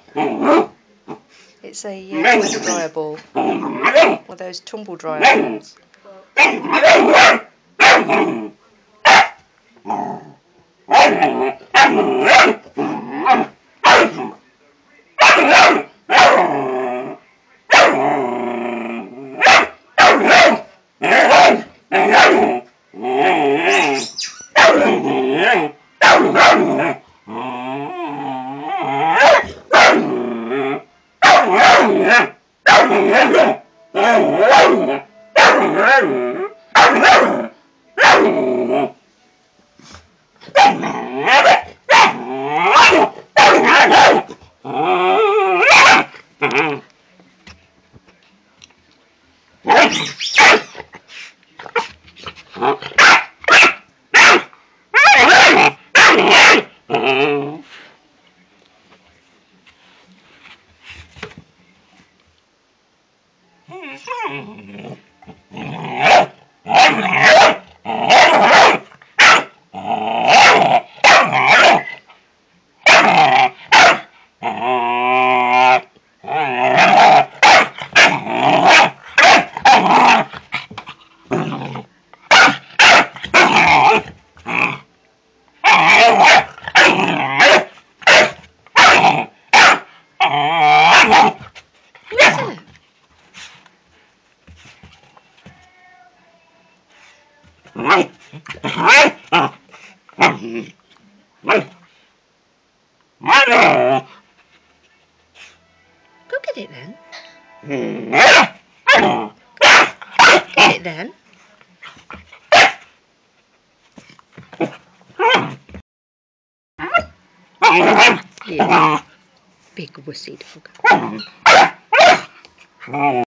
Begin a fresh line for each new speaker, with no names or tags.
It's a tumble dryer ball. One of those tumble dryer balls. Go get it then. Get it then. You big wussy dog.